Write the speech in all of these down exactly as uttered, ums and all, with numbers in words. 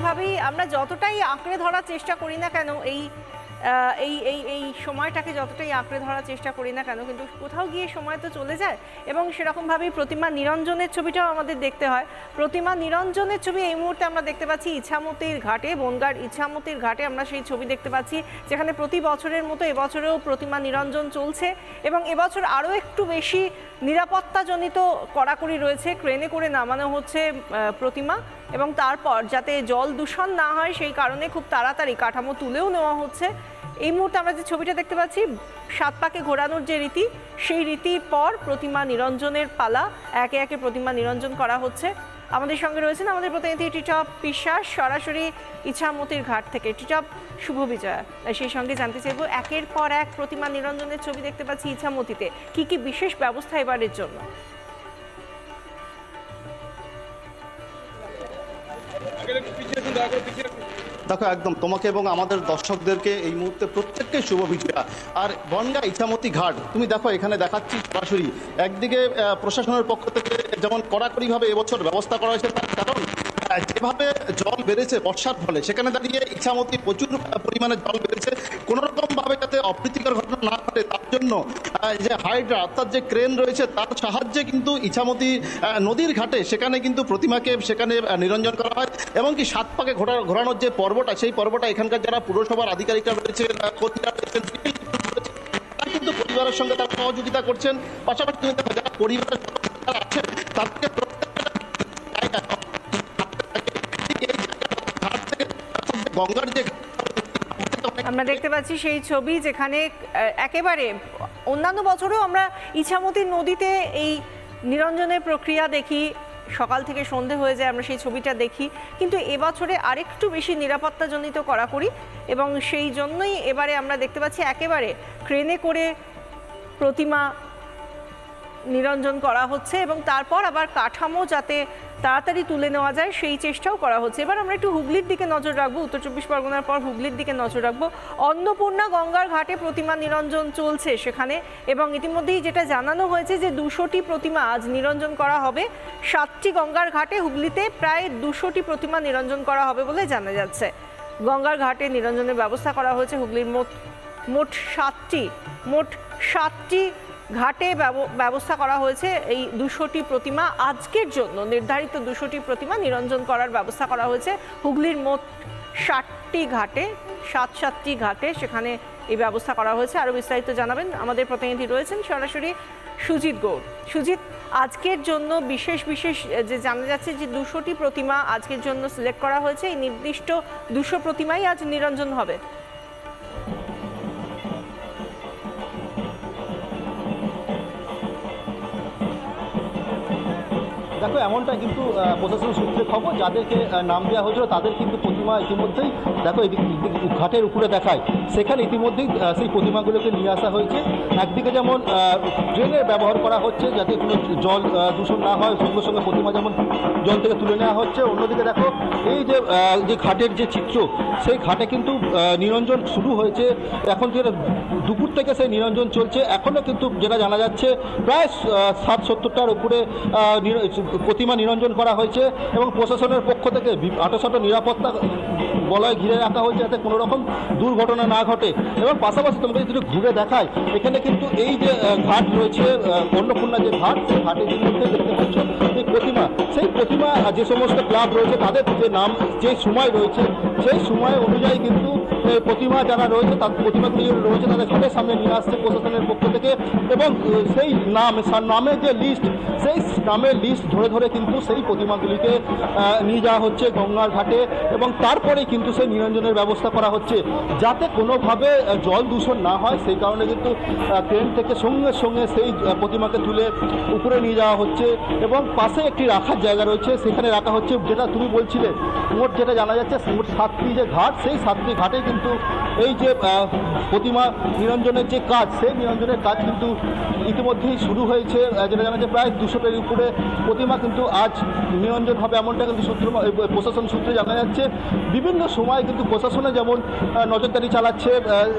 কোনোভাবেই আমরা যতটাই আঁকড়ে ধরার চেষ্টা করি না কেন এই এই এই এই সময়টাকে যতটাই আঁকড়ে ধরার চেষ্টা করি না কেন কিন্তু কোথাও গিয়ে সময় তো চলে যায় এবং সেরকমভাবেই প্রতিমা নিরঞ্জনের ছবিটাও আমাদের দেখতে হয়। প্রতিমা নিরঞ্জনের ছবি এই মুহূর্তে আমরা দেখতে পাচ্ছি ইছামতির ঘাটে, বনগাঁর ইছামতির ঘাটে আমরা সেই ছবি দেখতে পাচ্ছি, যেখানে প্রতি বছরের মতো এবছরেও প্রতিমা নিরঞ্জন চলছে এবং এবছর আরও একটু বেশি নিরাপত্তাজনিত কড়াকড়ি রয়েছে। ক্রেনে করে নামানো হচ্ছে প্রতিমা এবং তারপর যাতে জল দূষণ না হয় সেই কারণে খুব তাড়াতাড়ি কাঠামো তুলেও নেওয়া হচ্ছে। এই মুহূর্তে আমরা যে ছবিটা দেখতে পাচ্ছি, সাত পাকে ঘোরানোর যে রীতি, সেই রীতির পর প্রতিমা নিরঞ্জনের পালা, একে একে প্রতিমা নিরঞ্জন করা হচ্ছে। আমাদের সঙ্গে রয়েছেন আমাদের প্রতিনিধি টিটপ বিশ্বাস সরাসরি ইছামতির ঘাট থেকে। টিটপ, শুভ বিজয়া। সেই সঙ্গে জানতে চাইব, একের পর এক প্রতিমা নিরঞ্জনের ছবি দেখতে পাচ্ছি ইছামতিতে, কি কি বিশেষ ব্যবস্থা এবারের জন্য? দেখো, একদম তোমাকে এবং আমাদের দর্শকদেরকে এই মুহূর্তে প্রত্যেককে শুভ বিজয়া। আর বনগাঁ ইছামতি ঘাট তুমি দেখো, এখানে দেখাচ্ছি সরাসরি একদিকে প্রশাসনের পক্ষ থেকে যেমন কড়াকড়িভাবে এবছর ব্যবস্থা করা হয়েছে, তার কারণ যেভাবে জল বেড়েছে বর্ষার ফলে সেখানে দাঁড়িয়ে ইছামতি প্রচুর পরিমাণে জল বেড়েছে, কোনো রকমভাবে যাতে অপ্রীতিকর ঘটনা না ঘটে তার জন্য যে হাইড্রা অর্থাৎ যে ক্রেন রয়েছে তার সাহায্যে কিন্তু ইছামতি নদীর ঘাটে সেখানে কিন্তু প্রতিমাকে সেখানে নিরঞ্জন করা হয় এবং কি সাত পাকে ঘোরা ঘোরানোর যে পর্বটা, সেই পর্বটা এখানকার যারা পুরসভার আধিকারিকরা রয়েছেন, কর্মীরা রয়েছেন, তারা কিন্তু পরিবারের সঙ্গে তারা সহযোগিতা করছেন। পাশাপাশি যারা পরিবারের যারা আছেন তাদেরকে গঙ্গার যে আমরা দেখতে পাচ্ছি সেই ছবি, যেখানে একেবারে অন্যান্য বছরেও আমরা ইছামতির নদীতে এই নিরঞ্জনের প্রক্রিয়া দেখি, সকাল থেকে সন্ধে হয়ে যায় আমরা সেই ছবিটা দেখি, কিন্তু এবছরে আরেকটু বেশি নিরাপত্তাজনিত কড়াকড়ি এবং সেই জন্যই এবারে আমরা দেখতে পাচ্ছি একেবারে ক্রেনে করে প্রতিমা নিরঞ্জন করা হচ্ছে এবং তারপর আবার কাঠামো যাতে তাড়াতাড়ি তুলে নেওয়া যায় সেই চেষ্টাও করা হচ্ছে। এবার আমরা একটু হুগলির দিকে নজর রাখবো, উত্তর চব্বিশ পরগনার পর হুগলির দিকে নজর রাখবো। অন্নপূর্ণা গঙ্গার ঘাটে প্রতিমা নিরঞ্জন চলছে সেখানে এবং ইতিমধ্যেই যেটা জানানো হয়েছে যে দুশোটি প্রতিমা আজ নিরঞ্জন করা হবে। সাতটি গঙ্গার ঘাটে হুগলিতে প্রায় দুশোটি প্রতিমা নিরঞ্জন করা হবে বলে জানা যাচ্ছে। গঙ্গার ঘাটে নিরঞ্জনের ব্যবস্থা করা হয়েছে হুগলির মোট মোট সাতটি মোট সাতটি ঘাটে ব্যবস্থা করা হয়েছে। এই দুশোটি প্রতিমা আজকের জন্য নির্ধারিত দুশোটি প্রতিমা নিরঞ্জন করার ব্যবস্থা করা হয়েছে হুগলির মোট ষাটটি ঘাটে, সাত সাতটি ঘাটে সেখানে এই ব্যবস্থা করা হয়েছে। আরও বিস্তারিত জানাবেন আমাদের প্রতিনিধি রয়েছেন সরাসরি সুজিত গৌড়। সুজিত, আজকের জন্য বিশেষ বিশেষ যে জানা যাচ্ছে যে দুশোটি প্রতিমা আজকের জন্য সিলেক্ট করা হয়েছে, এই নির্দিষ্ট দুশো প্রতিমাই আজ নিরঞ্জন হবে। দেখো, এমনটা কিন্তু প্রশাসন সূত্রে খবর, যাদেরকে নাম দেওয়া হয়েছিল তাদের কিন্তু প্রতিমা ইতিমধ্যেই দেখো এই ঘাটের উপরে দেখায়, সেখানে ইতিমধ্যেই সেই প্রতিমাগুলোকে নিয়ে আসা হয়েছে। একদিকে যেমন ট্রেনের ব্যবহার করা হচ্ছে যাতে কোনো জল দূষণ না হয়, সঙ্গে সঙ্গে প্রতিমা যেমন জল থেকে তুলে নেওয়া হচ্ছে। অন্যদিকে দেখো এই যে যে ঘাটের যে চিত্র, সেই ঘাটে কিন্তু নিরঞ্জন শুরু হয়েছে, এখন যেটা দুপুর থেকে সেই নিরঞ্জন চলছে। এখনও কিন্তু যেটা জানা যাচ্ছে প্রায় ষাট সত্তরটার উপরে প্রতিমা নিরঞ্জন করা হয়েছে এবং প্রশাসনের পক্ষ থেকে আটোসাটো নিরাপত্তা বলয় ঘিরে রাখা হয়েছে যাতে কোনো রকম দুর্ঘটনা না ঘটে। এবং পাশাপাশি তোমাকে যদি ঘুরে দেখায়, এখানে কিন্তু এই যে ঘাট রয়েছে অন্নপূর্ণা যে ঘাট, সেই ঘাটের মধ্যে দেখতে পাচ্ছ এই প্রতিমা, সেই প্রতিমা যে সমস্ত ক্লাব রয়েছে তাদের যে নাম যে সময় রয়েছে সেই সময় অনুযায়ী কিন্তু প্রতিমা যারা রয়েছে তার প্রতিমাগুলি রয়েছে তাদের ঘাটের সামনে নিয়ে আসছে প্রশাসনের পক্ষ থেকে এবং সেই নাম নামের যে লিস্ট, সেই নামের লিস্ট ধরে ধরে কিন্তু সেই প্রতিমাগুলিকে নিয়ে যাওয়া হচ্ছে গঙ্গার ঘাটে এবং তারপরে কিন্তু সেই নিরঞ্জনের ব্যবস্থা করা হচ্ছে যাতে কোনোভাবে জল দূষণ না হয়। সেই কারণে কিন্তু ট্রেন থেকে সঙ্গে সঙ্গে সেই প্রতিমাকে তুলে উপরে নিয়ে যাওয়া হচ্ছে এবং পাশে একটি রাখার জায়গা রয়েছে, সেখানে রাখা হচ্ছে। যেটা তুমি বলছিলে, মোট যেটা জানা যাচ্ছে মোট সাতটি যে ঘাট, সেই সাতটি ঘাটে কিন্তু এই যে প্রতিমা নিরঞ্জনের যে কাজ, সেই নিরঞ্জনের কাজ কিন্তু ইতিমধ্যেই শুরু হয়েছে। যেটা জানা যাচ্ছে প্রায় দুশোটির উপরে প্রতিমা কিন্তু আজ নিরঞ্জন হবে, এমনটা কিন্তু সূত্র প্রশাসন সূত্রে জানা যাচ্ছে। বিভিন্ন সময় কিন্তু প্রশাসনে যেমন নজরদারি চালাচ্ছে,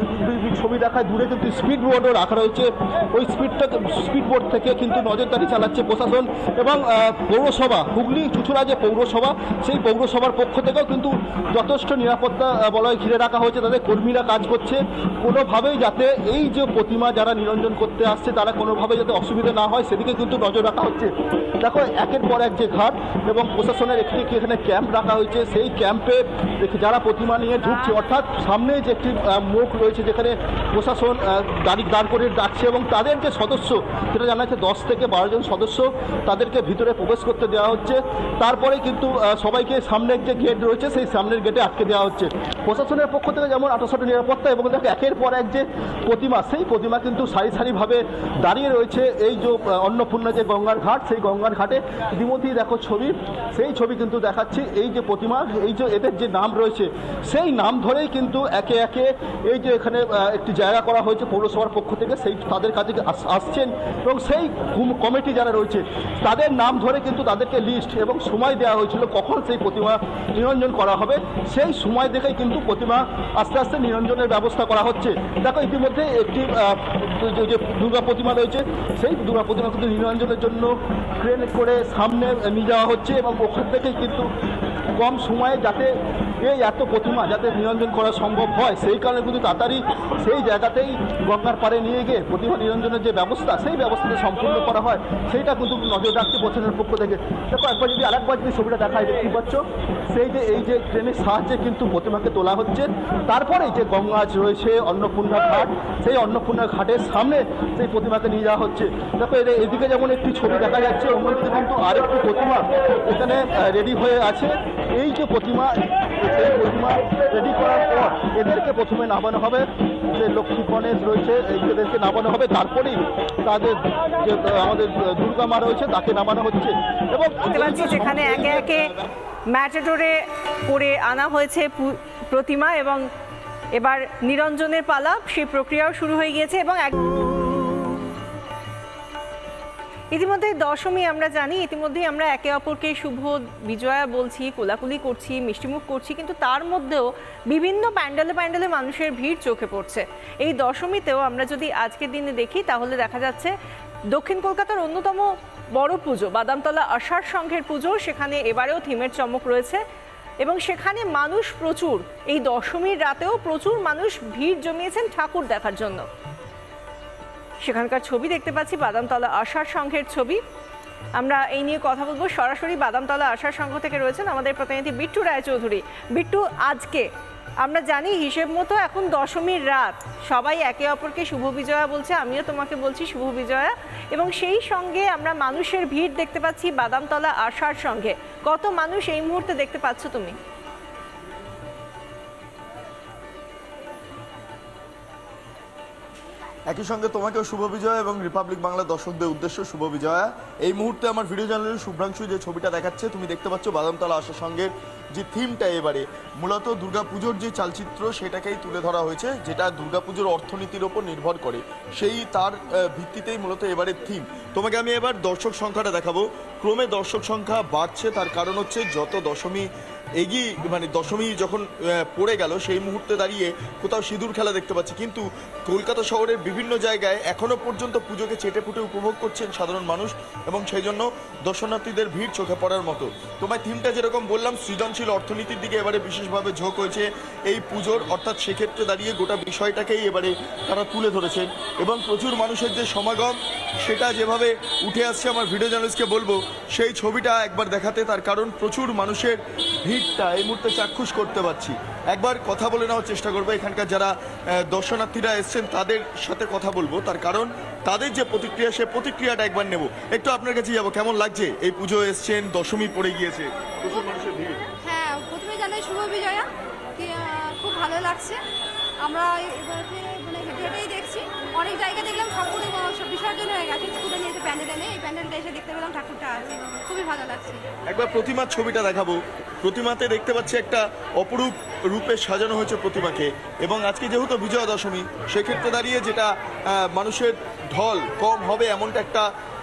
ছবি দেখায় দূরে কিন্তু স্পিড বোর্ডও রাখা রয়েছে, ওই স্পিডটা স্পিড বোর্ড থেকে কিন্তু নজরদারি চালাচ্ছে প্রশাসন। এবং পৌরসভা, হুগলি চুঁচুড়া যে পৌরসভা, সেই পৌরসভার পক্ষ থেকেও কিন্তু যথেষ্ট নিরাপত্তা বলয় ঘিরে রাখা হয়েছে, তাদের কর্মীরা কাজ করছে কোনোভাবেই যাতে এই যে প্রতিমা যারা নিরঞ্জন করতে আসছে তারা কোনোভাবে যাতে অসুবিধা না হয় সেদিকে কিন্তু নজর রাখা হচ্ছে। দেখো একের পর এক যে ঘাট এবং প্রশাসনের একটি এখানে ক্যাম্প রাখা হয়েছে, সেই ক্যাম্পে যারা প্রতিমা নিয়ে ঢুকছে, অর্থাৎ সামনে যে একটি মুখ রয়েছে যেখানে প্রশাসন গাড়ি দাঁড় করে ডাকছে এবং তাদের যে সদস্য, যেটা জানা যাচ্ছে দশ থেকে বারো জন সদস্য, তাদেরকে ভিতরে প্রবেশ করতে দেওয়া হচ্ছে। তারপরে কিন্তু সবাইকে সামনের যে গেট রয়েছে সেই সামনের গেটে আটকে দেওয়া হচ্ছে প্রশাসনের পক্ষ থেকে, যেমন আঠাশোটি নিরাপত্তা। এবং দেখো একের পর এক যে প্রতিমা, সেই প্রতিমা কিন্তু সারি সারিভাবে দাঁড়িয়ে রয়েছে এই যে অন্নপূর্ণা যে গঙ্গার ঘাট, সেই গঙ্গার ঘাটে ইতিমধ্যেই দেখো ছবি, সেই ছবি কিন্তু দেখাচ্ছি এই যে প্রতিমা, এই যে এদের যে নাম রয়েছে সেই নাম ধরেই কিন্তু একে একে এই যে এখানে একটি জায়গা করা হয়েছে পৌরসভার পক্ষ থেকে, সেই তাদের কাছে আসছেন এবং সেই কমিটি যারা রয়েছে তাদের নাম ধরে কিন্তু তাদেরকে লিস্ট এবং সময় দেওয়া হয়েছিল কখন সেই প্রতিমা নিরঞ্জন করা হবে, সেই সময় দেখেই কিন্তু প্রতিমা আস্তে আস্তে নিরঞ্জনের ব্যবস্থা করা হচ্ছে। দেখো ইতিমধ্যে একটি যে দুর্গা প্রতিমা রয়েছে সেই দুর্গা প্রতিমা কিন্তু নিরঞ্জনের জন্য ট্রেন করে সামনে নিয়ে যাওয়া হচ্ছে এবং ওখান থেকেই কিন্তু কম সময়ে যাতে এই এত প্রতিমা যাতে নিরঞ্জন করা সম্ভব হয় সেই কারণে কিন্তু তাড়াতাড়ি সেই জায়গাতেই গঙ্গার পাড়ে নিয়ে গিয়ে প্রতিমা নিরঞ্জনের যে ব্যবস্থা সেই ব্যবস্থাটা সম্পূর্ণ করা হয়, সেইটা কিন্তু নজর রাখছে প্রশাসনের পক্ষ থেকে। দেখো একবার যদি আরেকবার যদি ছবিটা দেখায় দেখতে পাচ্ছ, সেই যে এই যে ট্রেনের সাহায্যে কিন্তু প্রতিমাকে তোলা হচ্ছে, তারপরে যে গঙ্গা রয়েছে অন্নপূর্ণা ঘাট, সেই অন্নপূর্ণা ঘাটের সামনে সেই প্রতিমাকে নিয়ে যাওয়া হচ্ছে। দেখো এদিকে যেমন একটি ছবি দেখা যাচ্ছে, অন্যদিকে কিন্তু আরেকটি প্রতিমা এখানে রেডি হয়ে আছে। এই যে প্রতিমা, এই প্রতিমা রেডি করার পর এদেরকে প্রথমে নামানো হবে, যে লক্ষ্মী গণেশ রয়েছে এদেরকে নামানো হবে, তারপরেই তাদের যে আমাদের দুর্গা মা রয়েছে তাকে নামানো হচ্ছে। এবং যেখানে একে একে ম্যাটাডোরে করে আনা হয়েছে প্রতিমা এবং এবার নিরঞ্জনের পালা, সেই প্রক্রিয়াও শুরু হয়ে গিয়েছে। এবং ইতিমধ্যে দশমী আমরা জানি, ইতিমধ্যেই আমরা একে অপরকে শুভ বিজয়া বলছি, কোলাকুলি করছি, মিষ্টিমুখ করছি, কিন্তু তার মধ্যেও বিভিন্ন প্যান্ডেলে প্যান্ডেলে মানুষের ভিড় চোখে পড়ছে। এই দশমীতেও আমরা যদি আজকের দিনে দেখি তাহলে দেখা যাচ্ছে দক্ষিণ কলকাতার অন্যতম বড় পুজো বাদামতলা আষাঢ় সংঘের পুজো, সেখানে এবারেও থিমের চমক রয়েছে এবং সেখানে মানুষ প্রচুর। এই দশমীর রাতেও প্রচুর মানুষ ভিড় জমিয়েছেন ঠাকুর দেখার জন্য। সেখানকার ছবি দেখতে পাচ্ছি, বাদামতলা আষাঢ় সংঘের ছবি। আমরা এই নিয়ে কথা বলবো, সরাসরি বাদামতলা আষাঢ় সংঘ থেকে রয়েছেন আমাদের প্রতিনিধি বিট্টু রায়চৌধুরী। বিট্টু, আজকে আমরা জানি হিসেব মতো এখন দশমীর রাত, সবাই একে অপরকে শুভ বিজয়া বলছে, আমিও তোমাকে বলছি শুভ বিজয়া, এবং সেই সঙ্গে আমরা মানুষের ভিড় দেখতে পাচ্ছি বাদামতলা আষাঢ় সংঘে। কত মানুষ এই মুহূর্তে দেখতে পাচ্ছ তুমি? একই সঙ্গে তোমাকেও শুভ বিজয়া এবং রিপাবলিক বাংলা দর্শকদের উদ্দেশ্য শুভ বিজয়া। এই মুহূর্তে আমার ভিডিও জার্নালিস্ট শুভ্রাংশু যে ছবিটা দেখাচ্ছে, তুমি দেখতে পাচ্ছ বাদামতলা আষাঢ় সংঘের যে থিমটা এবারে মূলত দুর্গাপুজোর যে চালচিত্র সেটাকেই তুলে ধরা হয়েছে, যেটা দুর্গাপুজোর অর্থনীতির ওপর নির্ভর করে, সেই তার ভিত্তিতেই মূলত এবারের থিম। তোমাকে আমি এবার দর্শক সংখ্যাটা দেখাবো। ক্রমে দর্শক সংখ্যা বাড়ছে, তার কারণ হচ্ছে যত দশমী এগিয়ে মানে দশমী যখন পড়ে গেল সেই মুহূর্তে দাঁড়িয়ে কোথাও সিঁদুর খেলা দেখতে পাচ্ছি, কিন্তু কলকাতা শহরের বিভিন্ন জায়গায় এখনও পর্যন্ত পুজোকে চেটেপুটে উপভোগ করছেন সাধারণ মানুষ এবং সেই জন্য দর্শনার্থীদের ভিড় চোখে পড়ার মতো। তোমার থিমটা যেরকম বললাম, সৃজনশীল অর্থনীতির দিকে এবারে বিশেষভাবে ঝোঁক হয়েছে এই পুজোর, অর্থাৎ সেক্ষেত্রে দাঁড়িয়ে গোটা বিষয়টাকেই এবারে তারা তুলে ধরেছেন এবং প্রচুর মানুষের যে সমাগম সেটা যেভাবে উঠে আসছে, আমার ভিডিও জার্নালিস্টকে বলবো সেই ছবিটা একবার দেখাতে, তার কারণ প্রচুর মানুষের ভিড়টা এই মুহূর্তে চাক্ষুষ করতে পারছি। একবার কথা বলে নেওয়ার চেষ্টা করবো, এখানকার যারা দর্শনার্থীরা এসছেন তাদের সাথে কথা বলবো, তার কারণ তাদের যে প্রতিক্রিয়া সে প্রতিক্রিয়াটা একবার নেব। একটু আপনার কাছে যাবো, কেমন লাগছে এই পুজো এসছেন, দশমী পড়ে গিয়েছে, প্রচুর মানুষের ভিড়? হ্যাঁ, প্রথমে জানাই শুভ বিজয়া, খুব ভালো লাগছে। আমরা এবারে মানে হেঁটে হেঁটেই দেখছি, অনেক জায়গায় দেখলাম ঠাকুর বিসর্জন হয়ে গেছে, স্কুলে নিয়ে প্যান্ডেলে নেই, এই প্যান্ডেলটা এসে দেখতে পেলাম ঠাকুরটা আছে, খুবই ভালো লাগছে। একবার প্রতিমার ছবিটা দেখাবো। প্রতিমাতে দেখতে পাচ্ছি একটা অপরূপ রূপে সাজানো হয়েছে প্রতিমাকে, এবং আজকে যেহেতু বিজয়া দশমী সেক্ষেত্রে দাঁড়িয়ে যেটা মানুষের ঢল কম হবে এমনটা একটা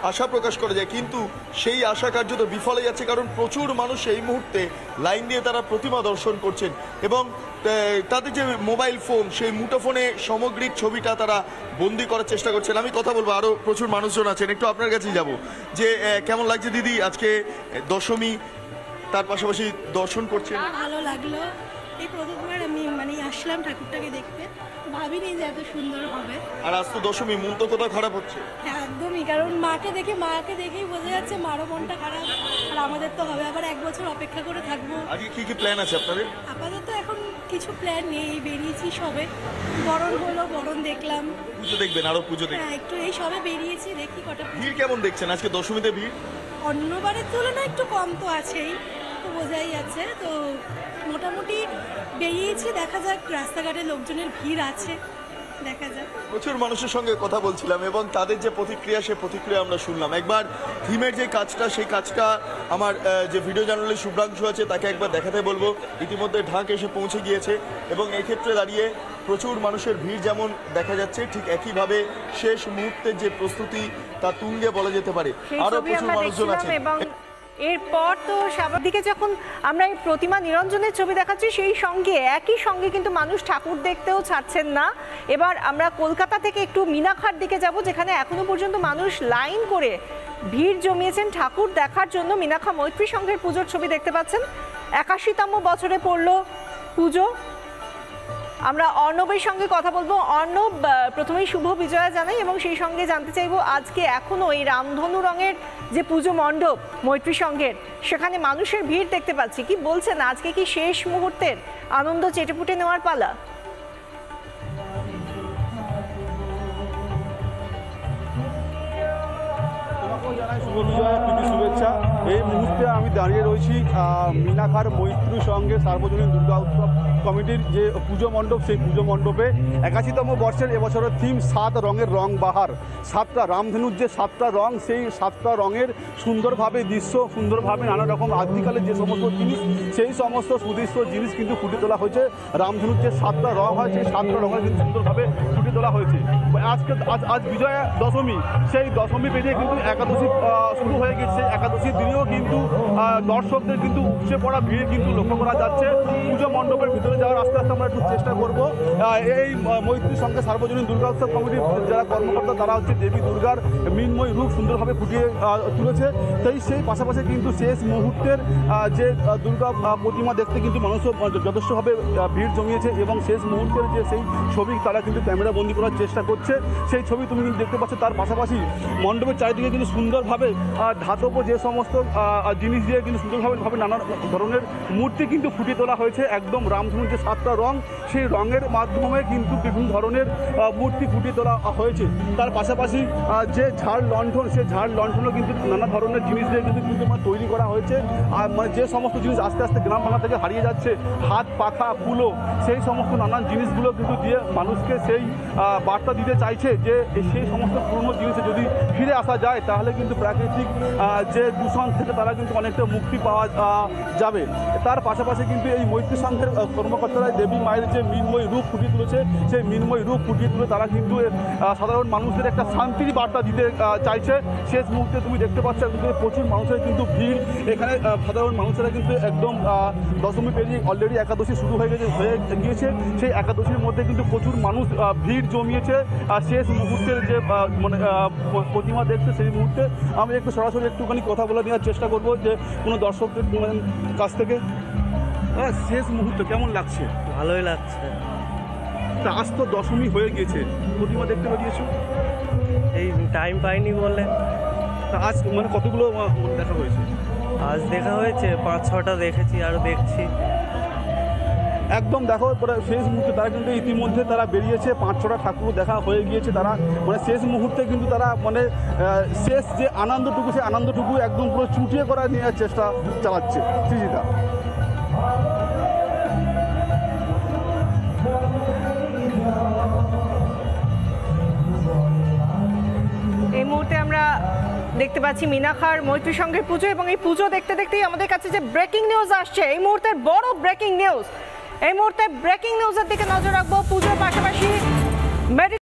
আশা প্রকাশ করা যায়, কিন্তু সেই আশা কার্যত বিফলে যাচ্ছে, কারণ প্রচুর মানুষ এই মুহূর্তে লাইন দিয়ে তারা প্রতিমা দর্শন করছেন এবং তাদের যে মোবাইল ফোন, সেই মুঠোফোনে সামগ্রিক ছবিটা তারা বন্দি করার চেষ্টা করছেন। আমি কথা বলবো, আরও প্রচুর মানুষজন আছেন, একটু আপনার কাছেই যাব যে কেমন লাগছে দিদি আজকে দশমী, তার পাশাপাশি দর্শন করছেন? ভালো লাগলো, এই প্রথমবার আমি মানে আসলাম ঠাকুরটাকে দেখতে, ভাবিনি যে এত সুন্দর হবে। আর আজ তো দশমী, মন তো কোথাও খারাপ হচ্ছে? হ্যাঁ একদমই, কারণ মাকে দেখে মাকে দেখেই বোঝা যাচ্ছে মারও মনটা খারাপ, আর আমাদের তো হবে আবার এক বছর অপেক্ষা করে থাকবো। আজকে কি কি প্ল্যান আছে আপনাদের? আপাতত এখন কিছু প্ল্যান নেই, বেরিয়েছি সবে, বরণ হলো, বরণ দেখলাম। পুজো দেখবেন? আরো পুজো দেখবেন? হ্যাঁ একটু এই সবে বেরিয়েছি, দেখি কটা। ভিড় কেমন দেখছেন আজকে দশমীতে? ভিড় অন্যবারের তুলনায় একটু কম তো আছেই, তো বোঝাই যাচ্ছে। তো মোটামুটি বেরিয়েছি, দেখা যাক, রাস্তাঘাটে লোকজনের ভিড় আছে, দেখা যাক। প্রচুর মানুষের সঙ্গে কথা বলছিলাম এবং তাদের যে প্রতিক্রিয়া, সে প্রতিক্রিয়া আমরা শুনলাম। একবার থিমের যে কাজটা, সেই কাজটা আমার যে ভিডিও জার্নালিস্ট শুভ্রাংশু আছে তাকে একবার দেখাতে বলবো। ইতিমধ্যে ঢাক এসে পৌঁছে গিয়েছে এবং এই ক্ষেত্রে দাঁড়িয়ে প্রচুর মানুষের ভিড় যেমন দেখা যাচ্ছে, ঠিক একইভাবে শেষ মুহূর্তের যে প্রস্তুতি তা তুঙ্গে বলা যেতে পারে। আরো প্রচুর মানুষজন আছে। এরপর তো সাবার দিকে যখন আমরা এই প্রতিমা নিরঞ্জনের ছবি দেখাচ্ছি, সেই সঙ্গে একই সঙ্গে কিন্তু মানুষ ঠাকুর দেখতেও ছাড়ছেন না। এবার আমরা কলকাতা থেকে একটু মিনাখার দিকে যাব, যেখানে এখনো পর্যন্ত মানুষ লাইন করে ভিড় জমিয়েছেন ঠাকুর দেখার জন্য। মিনাখা মৈত্রী সংঘের পুজোর ছবি দেখতে পাচ্ছেন, একাশিতম বছরে পড়ল পুজো। আমরা অর্ণবের সঙ্গে কথা বলবো। অর্ণব, প্রথমেই শুভ বিজয়া জানাই এবং সেই সঙ্গে জানতে চাইবো আজকে এখনো এই রামধনু রঙের যে পুজো মণ্ডপ মৈত্রী সংঘের, সেখানে মানুষের ভিড় দেখতে পাচ্ছি, কি বলছেন আজকে কি শেষ মুহূর্তের আনন্দ চেটেপুটে নেওয়ার পালা? জানাই শুভ বিজয়া, প্রীতি শুভেচ্ছা। এই মুহূর্তে আমি দাঁড়িয়ে রয়েছি মিনাখার মৈত্রী সঙ্গে সার্বজনীন দুর্গা উৎসব কমিটির যে পুজো মণ্ডপ, সেই পুজো মণ্ডপে একাশিতম বর্ষের এবছরের থিম সাত রঙের রং বাহার। সাতটা রামধনুর যে সাতটা রং, সেই সাতটা রঙের সুন্দরভাবে দৃশ্য, সুন্দরভাবে নানা রকম আদিকালের যে সমস্ত জিনিস, সেই সমস্ত সুদৃশ্য জিনিস কিন্তু ফুটে তোলা হয়েছে। রামধনুর যে সাতটা রং হয়, সেই সাতটা রঙের কিন্তু সুন্দরভাবে ফুটে তোলা হয়েছে। আজকে আজ আজ বিজয়া দশমী, সেই দশমী পেরিয়ে কিন্তু একাদশী শুরু হয়ে গেছে। একাদশীর দিনেও কিন্তু দর্শকদের কিন্তু উপচে পড়া ভিড় কিন্তু লক্ষ্য করা যাচ্ছে। পুজো মণ্ডপের ভিতরে যাওয়ার আস্তে আস্তে আমরা একটু চেষ্টা করব। এই মৈত্রীর সঙ্গে সার্বজনীন দুর্গা উৎসব কমিটির যারা কর্মকর্তা, তারা হচ্ছে দেবী দুর্গার মৃন্ময় রূপ সুন্দরভাবে ফুটিয়ে তুলেছে। তাই সেই পাশাপাশি কিন্তু শেষ মুহূর্তের যে দুর্গা প্রতিমা দেখতে কিন্তু মানুষও যথেষ্টভাবে ভিড় জমিয়েছে এবং শেষ মুহূর্তের যে সেই ছবি তারা কিন্তু ক্যামেরা বন্দি করার চেষ্টা করছে। সেই ছবি তুমি কিন্তু দেখতে পাচ্ছ। তার পাশাপাশি মণ্ডপের চারিদিকে কিন্তু সুন্দরভাবে ধাতব যে সমস্ত জিনিস দিয়ে কিন্তু সুন্দরভাবে ভাবে নানা ধরনের মূর্তি কিন্তু ফুটিয়ে তোলা হয়েছে। একদম রামধনুর যে সাতটা রং, সেই রঙের মাধ্যমে কিন্তু বিভিন্ন ধরনের মূর্তি ফুটিয়ে তোলা হয়েছে। তার পাশাপাশি যে ঝাড় লণ্ঠন, সেই ঝাড় লণ্ঠনও কিন্তু নানা ধরনের জিনিস দিয়ে কিন্তু কিন্তু তৈরি করা হয়েছে। আর মানে যে সমস্ত জিনিস আস্তে আস্তে গ্রাম বাংলা থেকে হারিয়ে যাচ্ছে, হাত পাখা ফুলো, সেই সমস্ত নানান জিনিসগুলো কিন্তু দিয়ে মানুষকে সেই বার্তা দিতে চাইছে যে সেই সমস্ত পুরনো জিনিসে যদি ফিরে আসা যায়, তাহলে কিন্তু প্রাকৃতিক যে দূষণ থেকে তারা কিন্তু অনেকটা মুক্তি পাওয়া যাবে। তার পাশাপাশি কিন্তু এই মৈত্রী সংঘের কর্মকর্তারা দেবী মায়ের যে মৃন্ময় রূপ ফুটিয়ে তুলেছে, সেই মৃন্ময় রূপ ফুটিয়ে তুলে তারা কিন্তু সাধারণ মানুষদের একটা শান্তির বার্তা দিতে চাইছে। শেষ মুহূর্তে তুমি দেখতে পাচ্ছ কিন্তু প্রচুর মানুষের কিন্তু ভিড় এখানে। সাধারণ মানুষেরা কিন্তু একদম দশমী পেরিয়ে অলরেডি একাদশী শুরু হয়ে গেছে হয়ে গিয়েছে সেই একাদশীর মধ্যে কিন্তু প্রচুর মানুষ ভিড় জমিয়েছে। শেষ মুহূর্তের যে মানে প্রতিমা দেখছে, সেই মুহূর্তে আমি একটু সরাসরি একটুখানি কথা বলে নেওয়ার চেষ্টা করবো যে কোনো দর্শকদের কাছ থেকে। শেষ মুহূর্তে কেমন লাগছে? ভালোই লাগছে। তা আজ তো দশমী হয়ে গিয়েছে, প্রতিমা দেখতে পেয়েছো? এই টাইম পাইনি বলে। তা আজ মানে কতগুলো দেখা হয়েছে? আজ দেখা হয়েছে পাঁচ ছটা দেখেছি, আরও দেখছি। একদম দেখো শেষ মুহূর্তে তারা কিন্তু ইতিমধ্যে তারা বেরিয়েছে, পাঁচ ছটা ঠাকুর দেখা হয়ে গিয়েছে। তারা মানে শেষ মুহূর্তে কিন্তু তারা মানে শেষ যে আনন্দটুকু, সেই আনন্দটুকু একদম পুরো চুটিয়ে করা নেওয়ার চেষ্টা চালাচ্ছে। সৃজিতা, এই মুহূর্তে আমরা দেখতে পাচ্ছি মিনাখার মৈত্রী সংঘের পুজো এবং এই পুজো দেখতে দেখতেই আমাদের কাছে যে ব্রেকিং নিউজ আসছে, এই মুহূর্তের বড় ব্রেকিং নিউজ, এই মুহূর্তে ব্রেকিং নিউজের দিকে নজর রাখবো। পুজোর পাশাপাশি